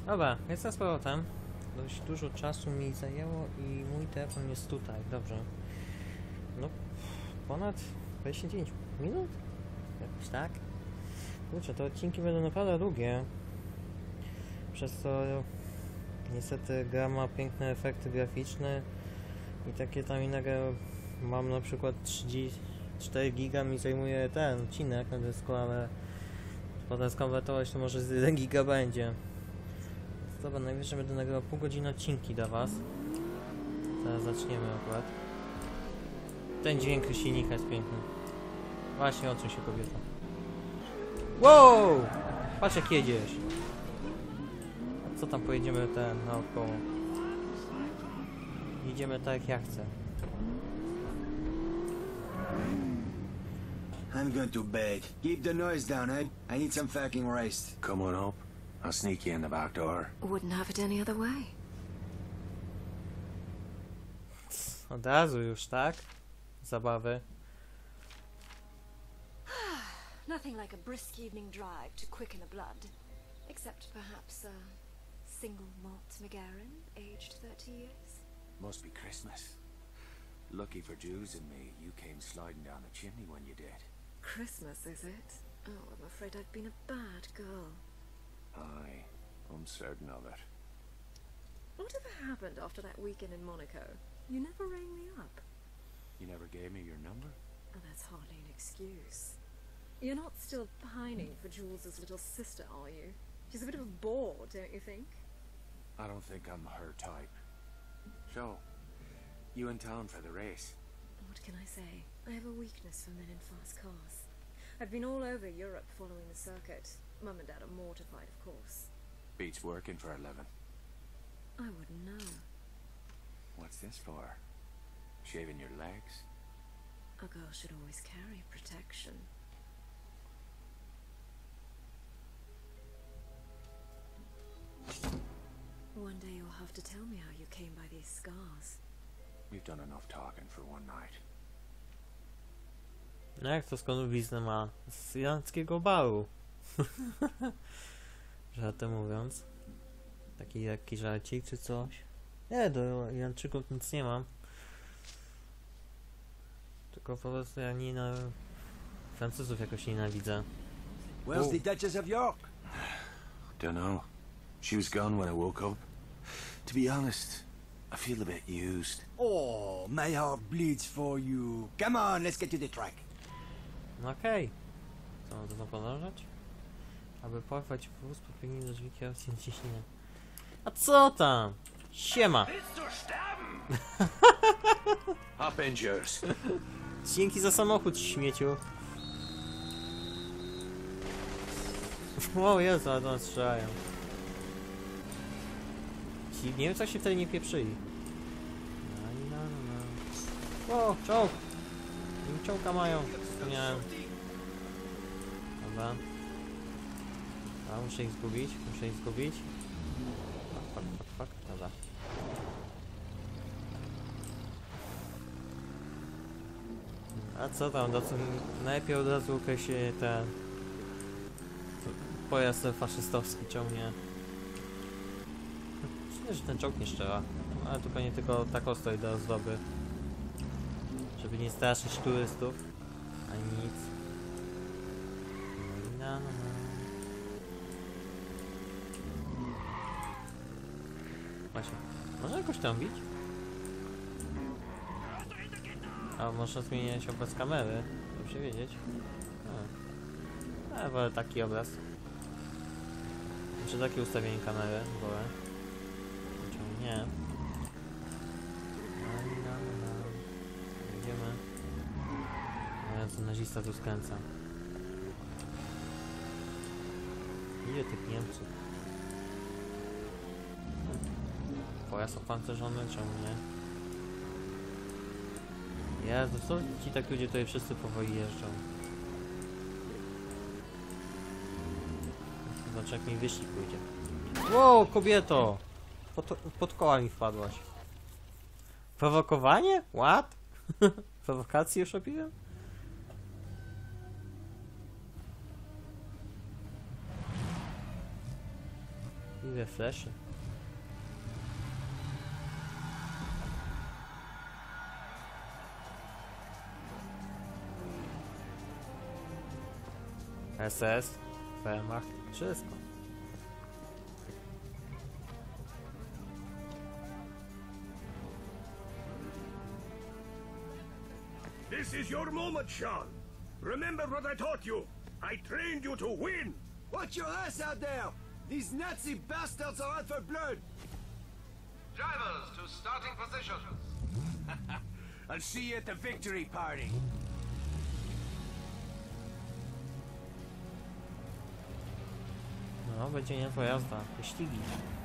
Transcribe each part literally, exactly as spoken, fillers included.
Dobra, jestem z powrotem. Dość dużo czasu mi zajęło i mój telefon jest tutaj, dobrze. No, ponad dwadzieścia dziewięć minut? Jakoś tak? Kurczę, te odcinki będą naprawdę długie. Przez co niestety gra ma piękne efekty graficzne i takie tam innego. Mam na przykład trzydzieści cztery giga mi zajmuje ten odcinek na dysku, ale potem skonwertować to może z jeden giga będzie. Dobra, najwyżej będę nagrywał pół godziny odcinki dla was. Teraz zaczniemy akurat. Ten dźwięk silnika jest piękny. Właśnie odsuń się, kobieta. Wow! Patrz jak jedziesz. A co tam pojedziemy ten naokoło? Jedziemy tak jak ja chcę. I'm going to bed. Keep the noise down, Ed. I need some fucking rest. Come on up. I'll sneak you in the back door. Wouldn't have it any other way. Od razu już, tak? Zabawy. Nothing like a brisk evening drive to quicken the blood. Except perhaps a single malt McGarren, aged thirty years. Must be Christmas. Lucky for Jews and me, you came sliding down the chimney when you did. Christmas, is it? Oh, I'm afraid I've been a bad girl. Aye, I'm certain of it. Whatever happened after that weekend in Monaco? You never rang me up. You never gave me your number? Oh, that's hardly an excuse. You're not still pining for Jules's little sister, are you? She's a bit of a bore, don't you think? I don't think I'm her type. So, you in town for the race? What can I say? I have a weakness for men in fast cars. I've been all over Europe following the circuit. Mum and Dad are mortified, of course. Beats working for a living. I wouldn't know. What's this for? Shaving your legs? A girl should always carry protection. One day you'll have to tell me how you came by these scars. We've done enough talking for one night. No jak to skąd wiznę ma? Z irlandzkiego baru. Żartem mówiąc. Taki lekki żarcik czy coś. Nie, do Irlandczyków nic nie mam. Tylko po prostu ja nie na... Francuzów jakoś nienawidzę. Where's Oh. the Duchess of York? Dunno. She was gone when I woke up. To be honest, I feel a bit used. Oh, my heart bleeds for you. Come on, let's get to the track. No okej. Okay. Co, mam to podążać? Aby porwać wóz, podbiegnij do drzwi kierowcy ciśnienia. A co tam? Siema! Hop in, yours. Dzięki za samochód, śmieciu. O Jezu, ale do nas strzelają. Ci, nie wiem, co się wtedy nie pieprzyli. No, no, no. O, czołg! Im czołka mają. Wspomniałem. Dobra. A, muszę ich zgubić, muszę ich zgubić. Fuck, fuck, fuck, fuck. Dobra. A co tam, do co? Najlepiej od razu ukreśli ten pojazd faszystowski, czemu nie? Myślę, że ten czołg nie strzela, ale to pewnie tylko taką stoi do ozdoby, żeby nie straszyć turystów, ani nic. No, no, no. Właśnie, można jakoś tam bić? A można zmieniać obraz kamery, dobrze wiedzieć. A, wolę taki obraz. Czy takie ustawienie kamery, wolę. Czemu nie? No, no, no. Idziemy. O Jezu, nazista tu skręca. Ile tych Niemców? Pojazd opancerzony, czemu nie? Jezu, co ci tak ludzie tutaj wszyscy powoli jeżdżą? Zobacz, jak mi wyścig pójdzie. Wow, kobieto! Pod, pod koła mi wpadłaś. Prowokowanie? What? Prowokację już robiłem? Ile fleszy. S S, Wehrmacht, wszystko. This is your moment, Sean. Remember what I taught you. I trained you to win. Watch your ass out there! These Nazi bastards are out for blood! Drivers to starting positions. I'll see you at the victory party. No, będzie niezła jazda. Wyścigi.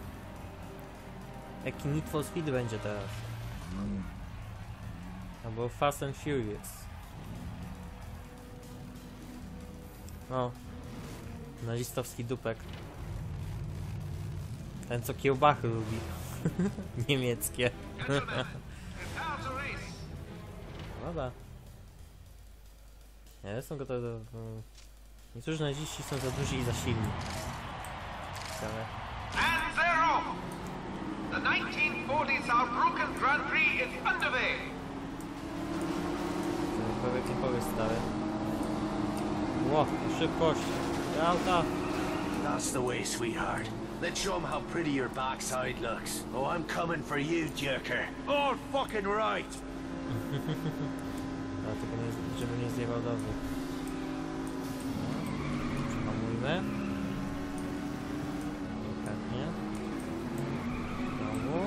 Jaki Need for Speed będzie teraz? Albo Fast and Furious. O. Nazistowski dupek. Ten co kiełbachy lubi. Niemieckie. Gentlemen, prepare to race. Dobra. Ja jestem gotowy do... do- Niektórzy naziści są za duzi i za silni. Ciekawe. And they're off. The nineteen forty Saarbrücken Grand Prix is underway. Powiedz nie powiedz stary. Ło, szybkość. Auta. That's the way, sweetheart. Let's show 'em how pretty your backside looks. Oh, I'm coming for you, jerker. All fucking right. A tylko nie, żeby nie zjebał dobrze. Przehamujmy. Delikatnie. Znowu.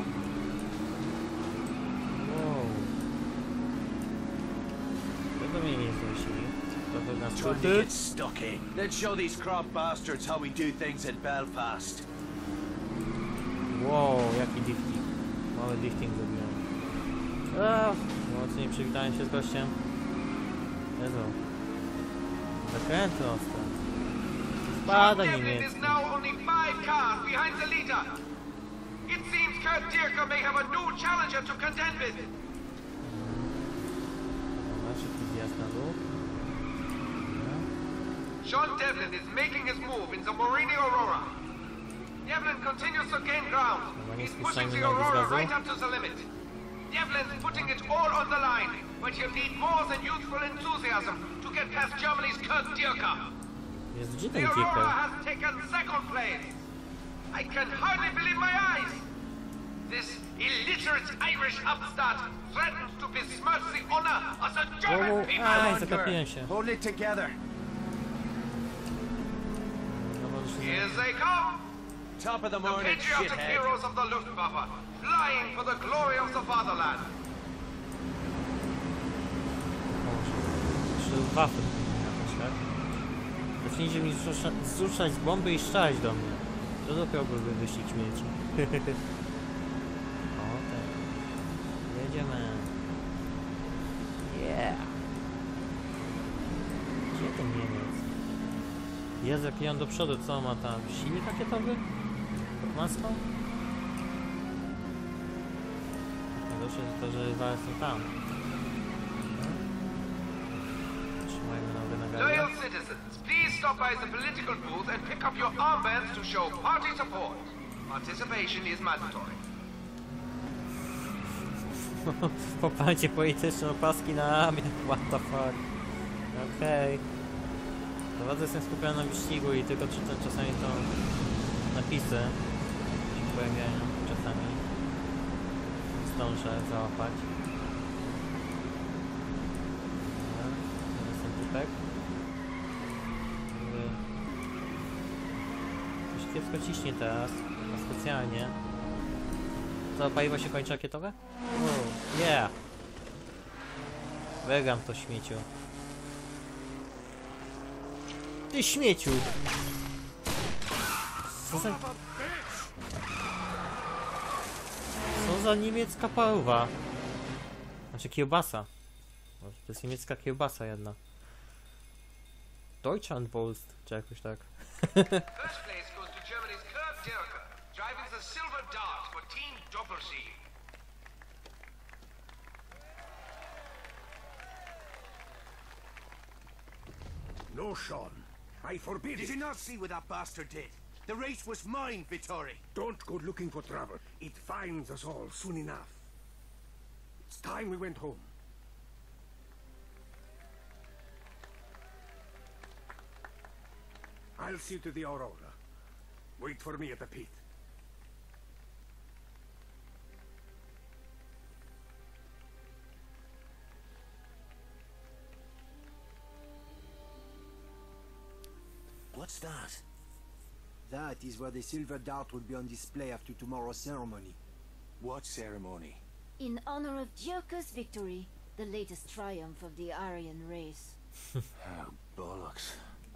Wow. Tego mnie nie znosili. To był na Trying to skróty. get stuck in. Let's show these crop bastards how we do things in Belfast. Wow, jaki drifting. Mały drifting zrobiłem. Eee, mocno nie przywitałem się z gościem. Jezu. Zakręty ostre. Spada Devlin is niemiecki. now only five cars behind the leader. It seems Kurt Dierker may have a new challenger to contend with. Dobra, szybki zjazd na dół. Sean Devlin is making his move in the Morini Aurora. Devlin continues to gain ground. He's pushing the Aurora right up to the limit. Devlin's putting it all on the line, but he'll need more than youthful enthusiasm to get past Germany's Kurt Dierker. Jest gdzie The ten Aurora Dierker? has taken second place. I can hardly believe my eyes. This illiterate Irish upstart threatens to besmirch the honor of the German Wow, people. aj, on, zagapiłem Kurt. się. Hold it together. No, może się Here they come. Top of the The morning, patriotic shithead. heroes of the Luftwaffe, flying for the glory of the fatherland. Jeszcze wafy jakoś, tak? Zacznijcie mi zrzuca- zrzucać bomby i strzelać do mnie. To dopiero byłby wyścig śmierci. O, tak. Jedziemy. Yeah. Gdzie ten Niemiec? Jezu, jaki on do przodu, co ma tam? Silnik rakietowy? Pod maską? Najgorsze jest to, że rywale są tam. Trzymajmy nogę na gazie. Loyal citizens, please stop by the political booth and pick up your armbands to show party support. Participation is mandatory. Poparcie polityczne, opaski na ramię. What the fuck. Okej. Okay. Bardzo jestem skupiony na wyścigu i tylko czytam czasami to napisy się pojawiają czasami. Zdążę załapać. Dobra, teraz ten typek. Jakby coś kiepsko ciśnie teraz, a specjalnie. Co, paliwo się kończy rakietowe? Oh, yeah! Wegam to śmieciu. Ty śmieciu! Co za... Co za niemiecka paruwa? Znaczy kiełbasa. To jest niemiecka kiełbasa jedna. Deutschlandwurst, czy jakoś tak. First place goes to Germany's Kurt Dierker, driving the Silver Dart for Team Doppel-C. No, Sean. I forbid Did it. you not see what that bastard did? The race was mine, Vittori. Don't go looking for trouble. It finds us all soon enough. It's time we went home. I'll see to the Aurora. Wait for me at the pit. What's that? That is where the silver dart will be on display after tomorrow's ceremony. What ceremony? In honor of Dierker's victory, the latest triumph of the Aryan race. Oh, bollocks.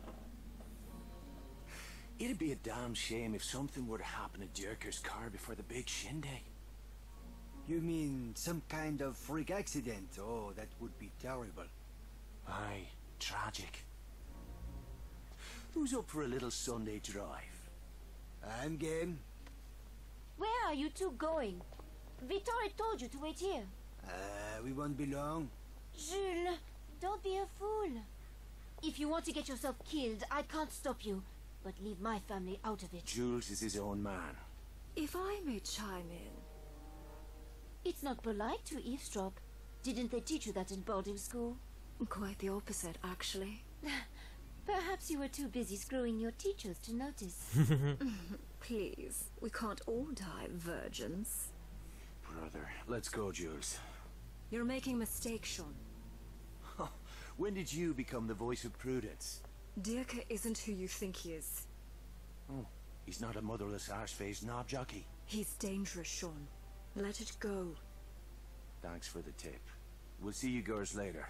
It'd be a damn shame if something were to happen to Dierker's car before the big shindig. You mean some kind of freak accident? Oh, that would be terrible. Aye, tragic. Who's up for a little Sunday drive? I'm game. Where are you two going? Vittori told you to wait here. Uh, we won't be long. Jules, don't be a fool. If you want to get yourself killed, I can't stop you. But leave my family out of it. Jules is his own man. If I may chime in. It's not polite to eavesdrop. Didn't they teach you that in boarding school? Quite the opposite, actually. Perhaps you were too busy screwing your teachers to notice. Please, we can't all die virgins. Brother, let's go, Jules. You're making a mistake, Sean. When did you become the voice of prudence? Dierker isn't who you think he is. Oh, he's not a motherless arse-faced knob jockey. He's dangerous, Sean. Let it go. Thanks for the tip. We'll see you girls later.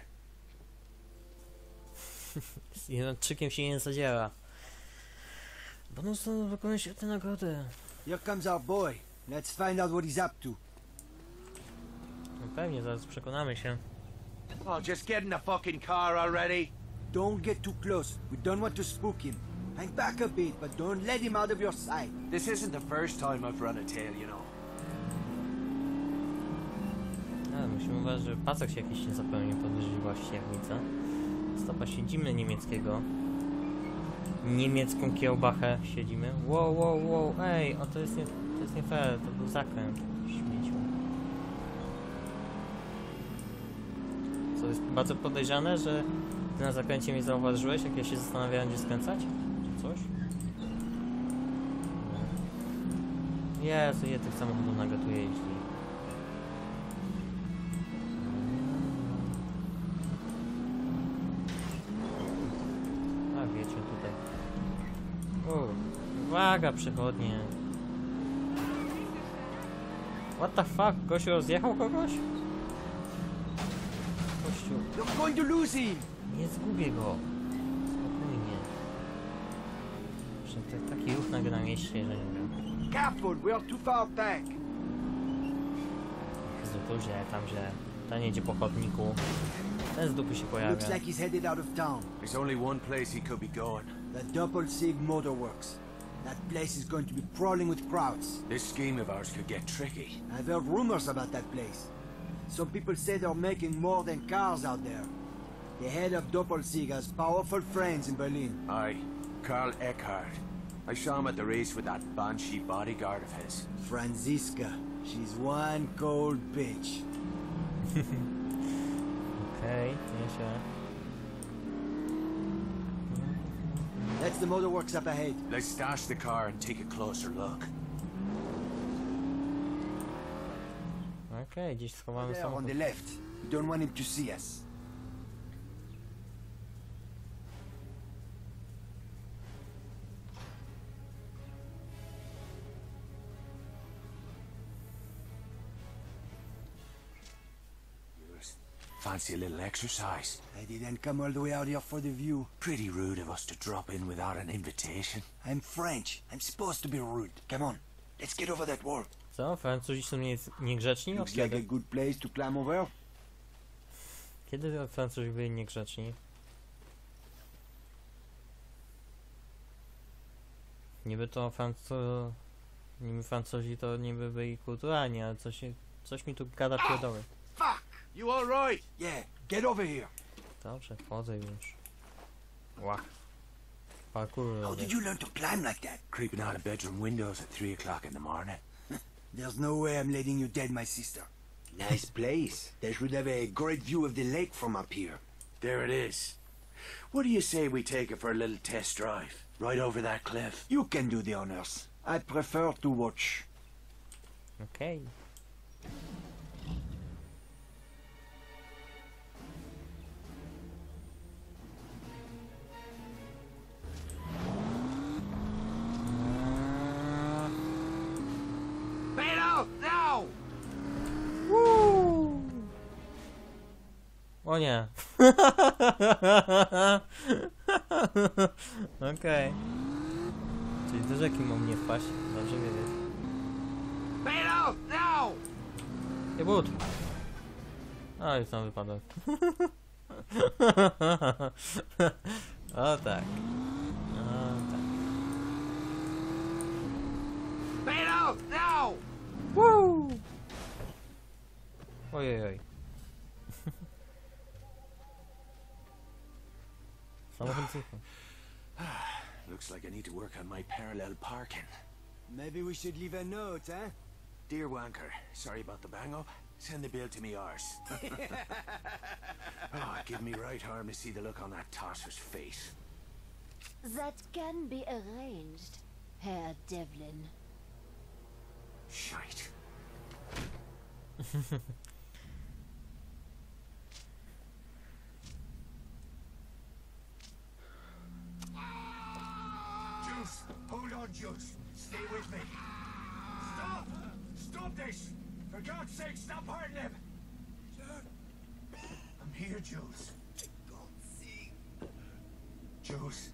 Z Irlandczykiem się nie zadziała. Bonus do wykonania świetnej nagrody. Here comes our boy. Let's find out what he's up to. No pewnie, zaraz przekonamy się. Oh, just get in the fucking car already. Don't get too close. We don't want to spook him. Hang back a bit, but don't let him out of your sight. This isn't the first time I've run a tail, you know. Ale musimy uważać, że pasek się jakiś nie zapełnił powyżej ściernica. Stopa siedzimy niemieckiego. Niemiecką kiełbachę siedzimy. Wow, wow, wow, ej, o to jest nie, to jest nie fair, to był zakręt. Śmieciu. Co jest bardzo podejrzane, że ty na zakręcie mnie zauważyłeś, jak ja się zastanawiałem, gdzie skręcać? Czy coś? Jezu, ile tych samochodów nagle tu jeździ. A wiecie, tutaj. O, uwaga, przechodnie. What the fuck? Gościu rozjechał kogoś? Gościu. You're going to lose him! Nie zgubię go. Spokojnie. Że to taki ruch nagle na mieście, że nie wiem. Careful, we are too far back. Jezu, to źle, tam źle. Ten jedzie po chodniku. Ten z dupy się pojawia. Looks like he's headed out of town. There's only one place he could be going. The Doppelsieg Motorworks. That place is going to be crawling with crowds. This scheme of ours could get tricky. I've heard rumors about that place. Some people say they're making more than cars out there. The head of Doppelsieg has powerful friends in Berlin. Aye, Karl Eckhart. I saw him at the race with that banshee bodyguard of his. Franziska. She's one cold bitch. Okej, okay, się. That's the motorworks up ahead. Let's stash the car and take a closer look. Okej, okay, gdzieś schowamy There on samochód. the left. We don't want him to see us. Fancy a little exercise. I didn't come all the way out here for the view. Pretty rude of us to drop in without an invitation. I'm French. I'm supposed to be rude. Come on, let's get over that wall. Co? Francuzi są nie, niegrzeczni? Od Looks like a kiedy? good place to climb over. Kiedy Francuzi byli niegrzeczni? Niby to Francu... Niby Francuzi to niby byli kulturalni, ale coś, coś mi tu gada pierdoły. Fuck! You all right? Yeah, get over here. Dobrze, wchodzę już. Ła. Parkour. How did you learn to climb like that? Creeping out of bedroom windows at three o'clock in the morning. There's no way I'm letting you dead, my sister. Nice place. They should have a great view of the lake from up here. There it is. What do you say we take it for a little test drive? Right over that cliff. You can do the honors. I prefer to watch. Okay. Beto, now! Woo! O nie. Okej. Czyli do rzeki mam nie wpaść. Dobrze wiedzieć. Beto, now! Nie but. A, już tam wypadłem. O tak. O tak. Beto, now! Woo! Ojej, oj. Samochód zniknął. Looks like I need to work on my parallel parking. Maybe we should leave a note, eh? Dear Wanker, sorry about the bang-up. Send the bill to me arse. Oh, give me right arm to see the look on that tosser's face. That can be arranged, Herr Devlin. Shite. Juice, hold on, Juice. Stay with me. Stop! Stop this! For God's sake, stop hurting him! Sir? I'm here, Juice. I can't see. Juice.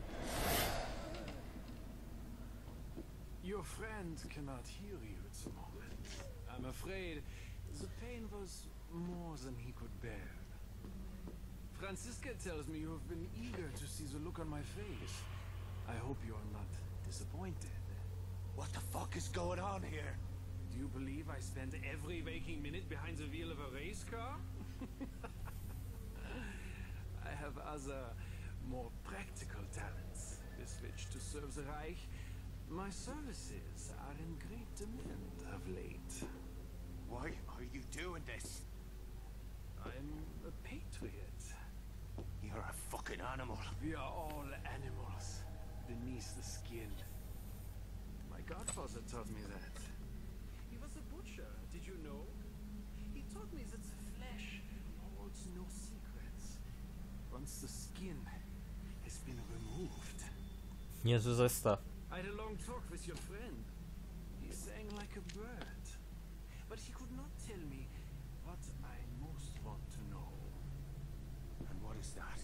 Your friend cannot hear you at the moment. I'm afraid the pain was more than he could bear. Franziska tells me you have been eager to see the look on my face. I hope you are not disappointed. What the fuck is going on here? Do you believe I spend every waking minute behind the wheel of a race car? I have other, more practical talents with which to serve the Reich. My services are in great demand of late. Why are you doing this? I'm a patriot. You're a fucking animal. We are all animals beneath the skin. My godfather taught me that. He was a butcher, did you know? He taught me that the flesh holds no secrets. Once the skin has been removed. Niezły zestaw. I had a long talk with your friend. He sang like a bird. But he could not tell me what I most want to know. And what is that?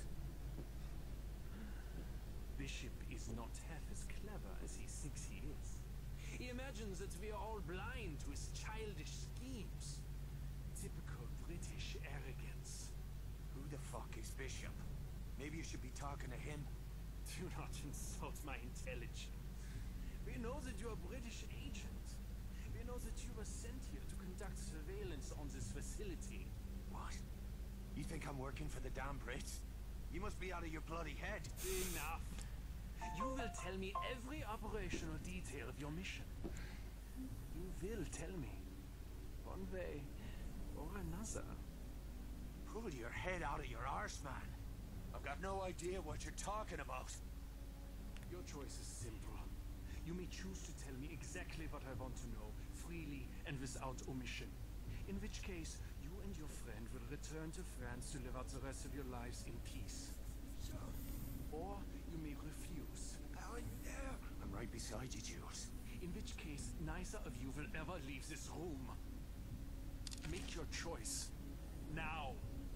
Bishop is not half as clever as he thinks he is. He imagines that we are all blind to his childish schemes. Typical British arrogance. Who the fuck is Bishop? Maybe you should be talking to him. Do not insult my intelligence. We know that you are a British agent. We know that you were sent here to conduct surveillance on this facility. What? You think I'm working for the damn Brits? You must be out of your bloody head. Enough. You will tell me every operational detail of your mission. You will tell me, one way or another. Pull your head out of your arse, man. I've got no idea what you're talking about. Your choice is simple. You may choose to tell me exactly what I want to know, freely and without omission. In which case, you and your friend will return to France to live out the rest of your lives in peace. So, Or you may refuse. how in there? I'm right beside you, Jules. In which case, neither of you will ever leave this room. Make your choice. Now.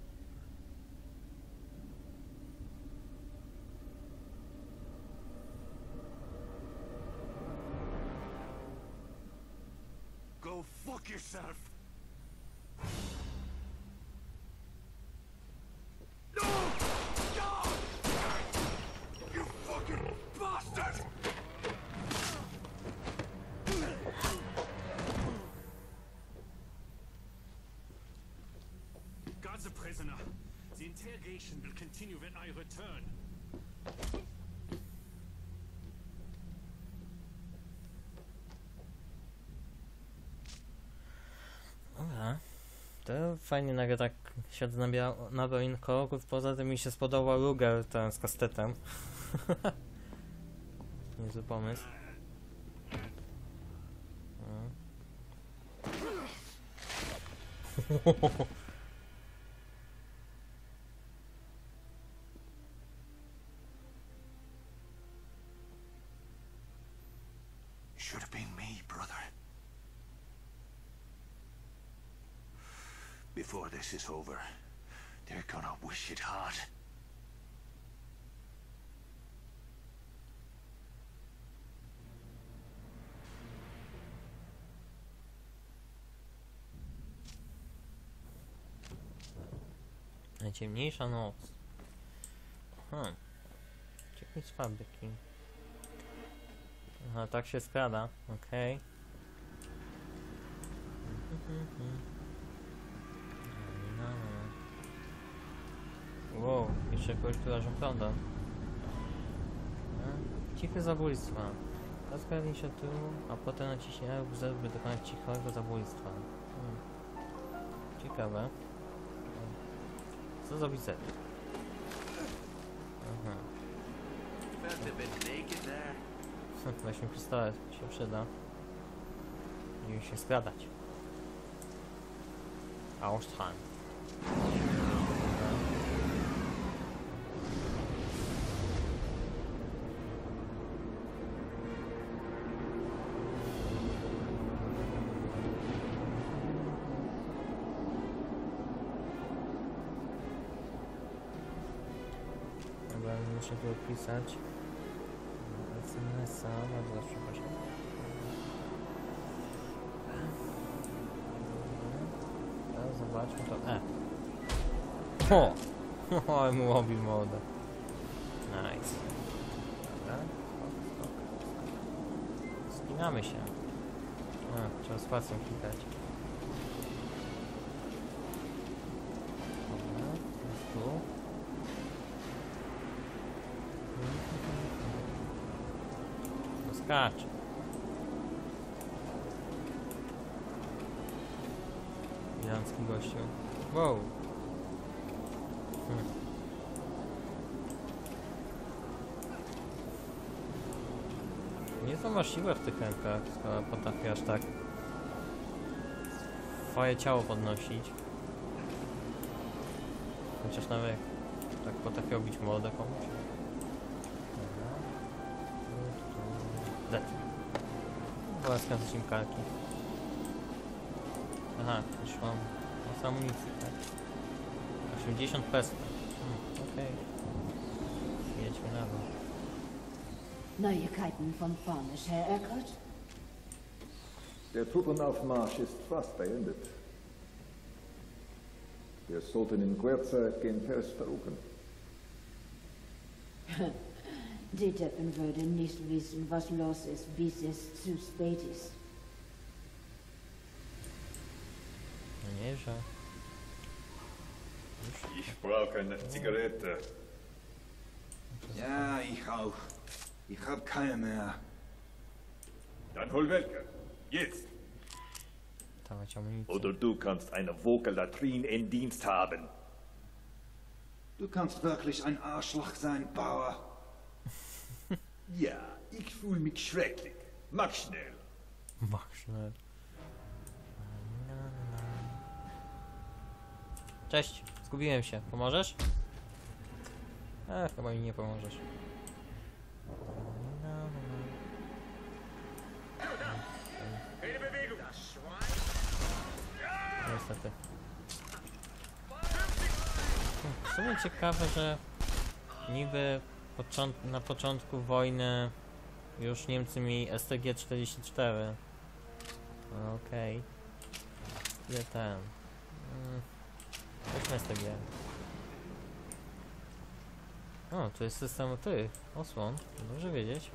Go fuck yourself! No! No! You fucking bastard! Got the prisoner. The interrogation will continue when I return. To fajnie nagle tak świat nabiał, nabrał innych kolorów, poza tym mi się spodobał Ruger ten z kastetem. Niezły pomysł. Should have been me, brother. Before this is over, they're gonna wish it hard. Najciemniejsza noc. Hmm. Ciekawe z fabryki. Aha, tak się skrada. Okej. Okay. Wow, jeszcze jakoś wyrażą prąda. Ciche zabójstwa. Rozgarnij się tyłu, a potem naciśnij R lub Z, by dokonać cichego zabójstwa. Hmm. Ciekawe. Co zrobić Z? Aha. Weźmy pistolet, się przyda. I już się skradać. Ausstrahlen. Dobra, muszę tu opisać. S M S-a, bardzo przepraszam. Teraz zobaczmy to. E! O! O, mu mobil mode. Nice. Dobra. Stop, stop. Spinamy się. A, trzeba spacją klikać. Dobra, jest tu. Skacz. Irlandzki gościu. Wow. Hmm. Nie to ma siłę w tych rękach, skoro potrafi aż tak swoje ciało podnosić. Chociaż nawet tak potrafi obić mordę komuś. Z. Była skazać im karki. Aha, już mam z amunicji, tak? osiemdziesiąt pesto. Hmm, okej. Okay. Jedźmy na dół. Neuigkeiten von Fornisch, Herr Urquhart? Der Truppenaufmarsch ist fast beendet. Wir sollten in Kürze gen Fels verrufen. Die Deppen würden nicht wissen, was los ist, bis es zu spät ist. No nie, że... Ich brauche eine Zigarette. Ja, ich auch. Ich hab keine mehr. Dann hol welche. Jetzt. Dawać amunicję. Oder du kannst eine Vogelatrin in Dienst haben. Du kannst wirklich ein Arschloch sein, Bauer. Ja, ich fühle mich schrecklich. Mach schnell. Mach schnell. Cześć, zgubiłem się. Pomożesz? E, chyba mi nie pomożesz. Niestety. W sumie ciekawe, że niby począt na początku wojny już Niemcy mieli S T G czterdzieści cztery. Okej. Okay. Ile ten? Hmm. Weźmy S T G. O, to jest system tych osłon. Dobrze wiedzieć.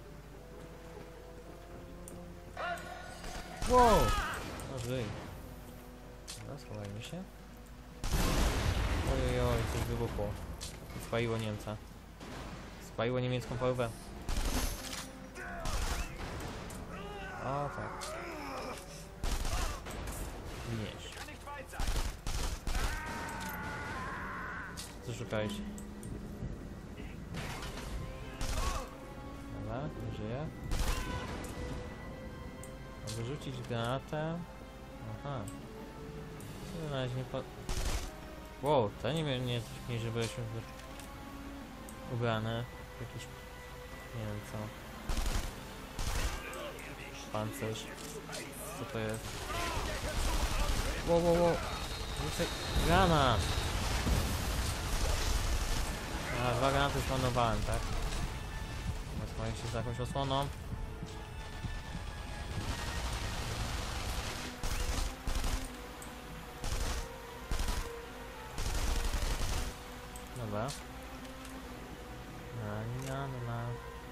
Wow! No żyj. Dobra, schowajmy się. Ojojoj, coś wybuchło. Spaliło Niemca. Spaliło niemiecką parówę. O tak. Mierz. co szukaliście. Dobra, nie żyje. Wyrzucić granatę. Aha. Na razie nie po... Wow, to nie wiem, nie nie żeby byliśmy ubrane. Jakiś... nie wiem co. Pancerz. Co to jest? Wow, wow, wow. Rzucaj granat! A, dwa granaty zmarnowałem, tak? Zasłonię się za jakąś osłoną. Dobra. Na, na, na.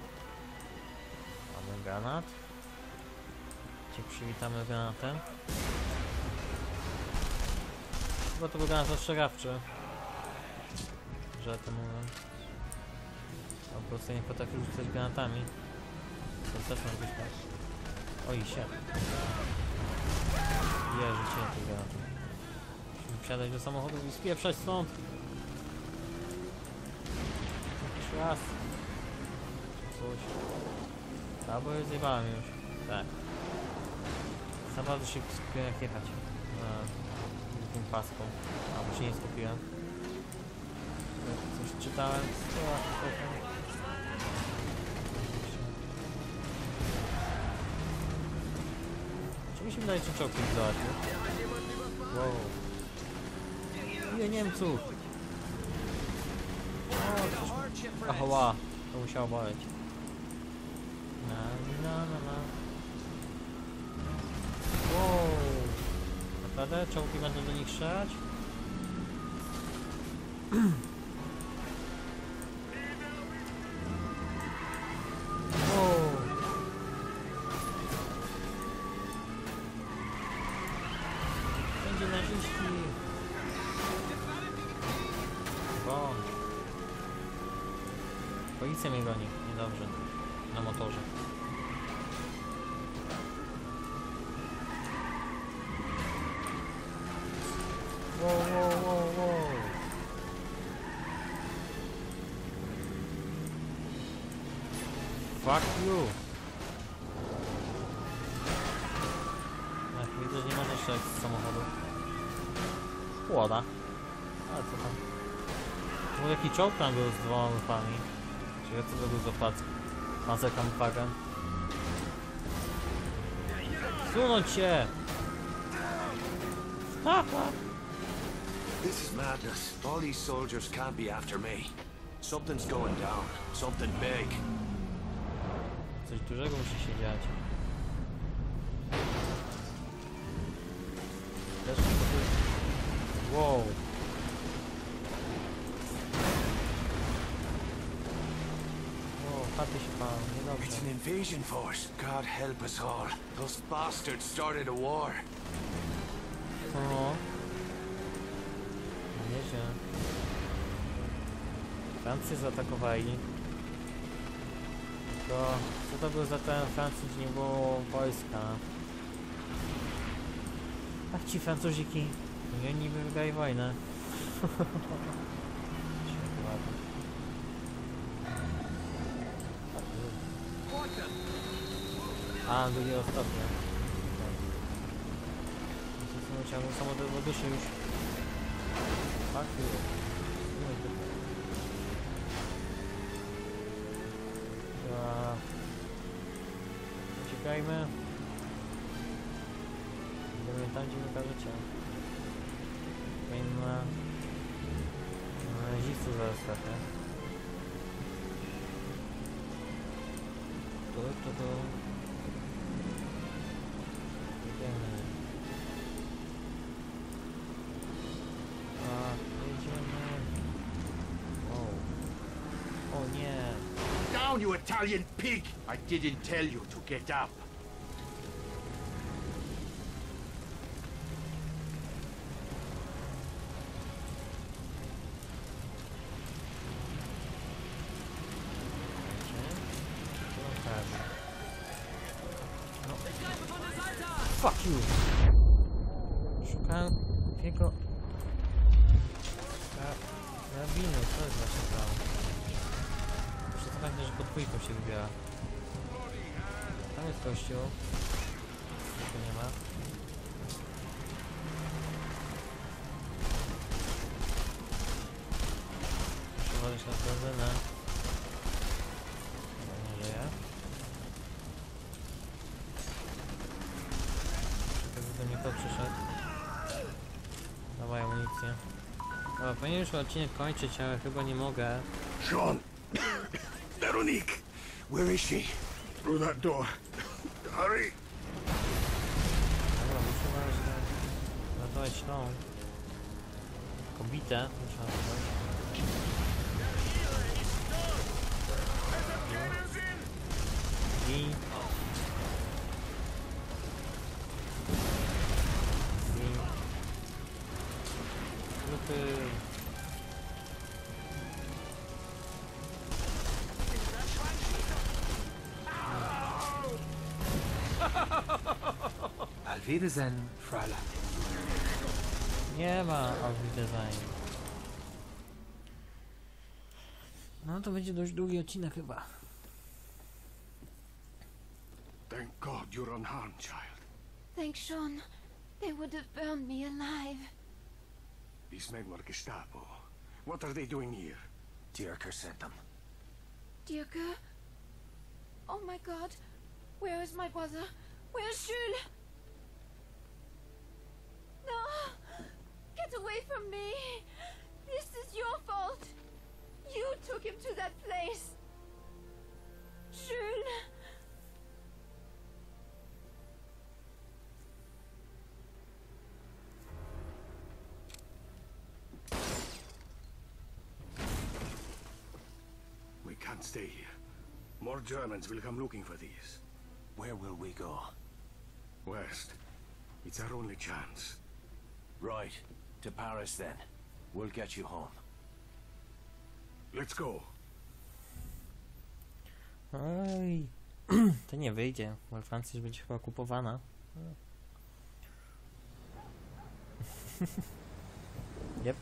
Mamy granat. Cię przywitamy granatem. Chyba to był granat ostrzegawczy. Że to mówiąc. On po prostu nie potrafi rzucać granatami. To też może być tak. Oj się. Je, rzuciłem tych granatów. Musimy wsiadać do samochodu i spieprzać stąd. Jakiś raz. Coś. Albo już zjebałem już. Tak. Za bardzo się skupiłem jak jechać. Na tym paską. Albo się nie skupiłem. Coś czytałem. Czy mi się wydaje, czy czołg nie załatwił? Wow. Nie Niemców! Aha, to musiało boleć. Na, na, na, na. Wow. Naprawdę? Czołgi będą do nich strzelać? Wow. Będzie naziści. Bądź. Policja mnie goni. Niedobrze. Na motorze. Wow, wow, wow, wow. Fuck you. Ach, widzę, że nie możesz strzelać z samochodu. Chłoda. Ale co tam? To był jaki czołg tam był z dwoma łupami. Czy co to był za plac? Panzerkampfwagen. Sunąć się! This is madness. All these soldiers can't be after me. Something's going down. Something big. Coś dużego musi się dziać. Też mi to tu... Wow. Wow, chaty się palą, niedobrze. It's an invasion force. God help us all. Those bastards started a war. O. Nieźle. Francję zaatakowali. To co to był za ten Francji, gdzie nie było wojska? Ach, ci Francuziki. I oni niby wygrali wojnę. A, byli ostatnio. Ciągnął samolot do duszy już. Tak, ja... Uciekajmy. Idziemy tam, gdzie mi każecie. Powinien na... na nazistów zaraz trafię. Tu, tu, tu. Idziemy. A, jedziemy. O. O nie. Down, you Italian pig! I didn't tell you to get up. No. Fuck you! Szukałem jego... Drabiny, to jest właśnie to. Muszę pamiętać, że pod dwójką się wybiera. Tam jest kościół. Tu nie ma. Muszę uważać na benzynę. Chyba nie żyje. Żeby do mnie kot przyszedł. Dawaj amunicję. Dobra, powinien już odcinek kończyć, ale chyba nie mogę. Sean! Veronique! Where is she? Through that door. Hurry! Dobra, muszę uważać na... ratować tą... kobietę. Muszę ratować. I... I... Grupy... Auf Wiedersehen, Fräulein. Nie ma Auf Wiedersehen. No to będzie dość długi odcinek chyba. Thank God you're unharmed, child. Thanks, Sean. They would have burned me alive. These men were Gestapo. What are they doing here? Dierker sent them. Dirk? Oh my God. Where is my brother? Where's Jules? No! Get away from me! This is your fault! You took him to that place! Jules! We can't stay here. More Germans will come looking for these. Where will we go? West. It's our only chance. Right. To Paris then. We'll get you home. Let's go. Oj, to nie wyjdzie, bo Francja już będzie chyba okupowana. Yep.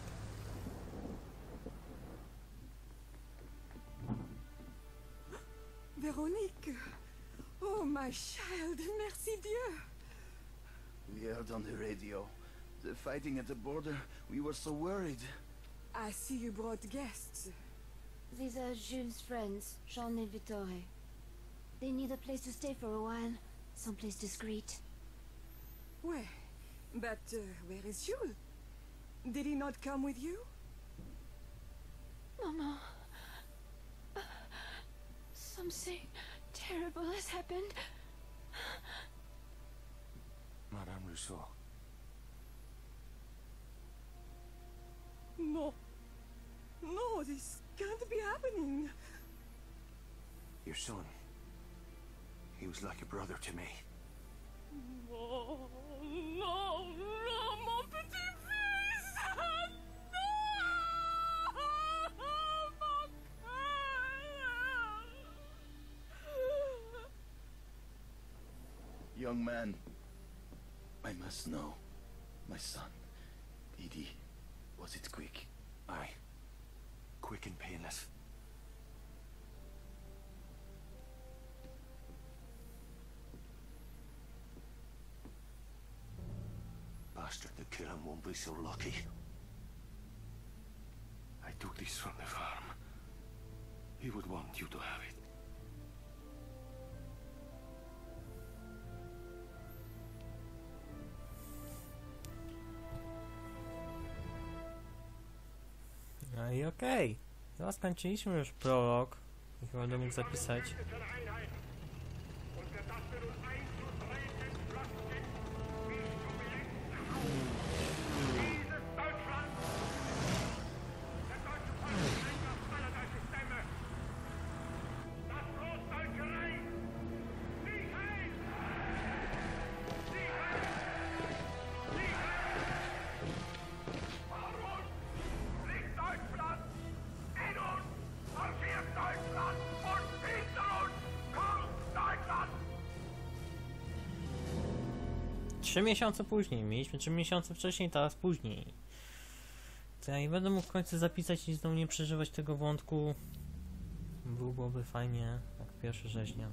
Veronique! Oh, my child, merci Dieu! We heard on the radio. The fighting at the border, we were so worried. I see you brought guests. These are Jules' friends, Jean and Vittore. They need a place to stay for a while. Someplace discreet. Where? But uh, where is Jules? Did he not come with you? Mama. Uh, something terrible has happened. Madame Rousseau. No. No, this can't be happening. Your son. He was like a brother to me. No, no, no, mon petit fils! No! Mon cœur! Young man, I must know. My son, Edie, was it quick? Aye. Quick and painless. Bastard to kill him won't be so lucky. I took this from the farm. He would want you to have it. No i okej. Okay. Teraz skończyliśmy już prolog. I chyba będę mógł zapisać. Trzy miesiące później. Mieliśmy trzy miesiące wcześniej, teraz później. Ja i będę mógł w końcu zapisać i znowu nie przeżywać tego wątku. Byłoby fajnie, jak pierwszy rzeźnia.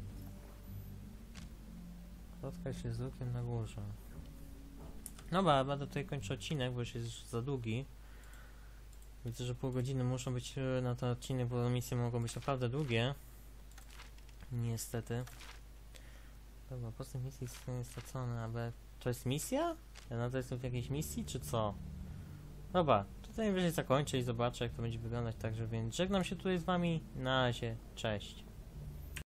Spotkać się z Luke'em na górze. Dobra, będę tutaj kończyć odcinek, bo już jest już za długi. Widzę, że pół godziny muszą być na ten odcinek, bo misje mogą być naprawdę długie. Niestety. Dobra, po prostu misji są stracone, ale to jest misja? Ja nadal jestem w jakiejś misji, czy co? Dobra, tutaj najwyżej zakończę i zobaczę, jak to będzie wyglądać, także więc żegnam się tutaj z wami. Na razie, cześć.